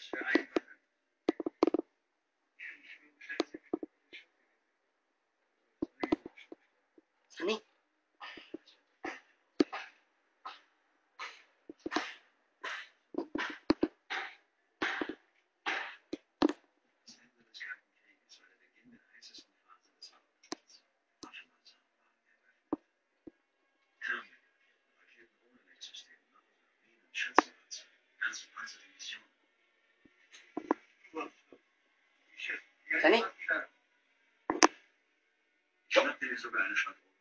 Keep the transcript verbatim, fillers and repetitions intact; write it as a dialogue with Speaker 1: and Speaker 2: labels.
Speaker 1: Was für Einfach.
Speaker 2: Sanny? Sanny?
Speaker 1: Ich schnapp dir sogar eine Schwadron.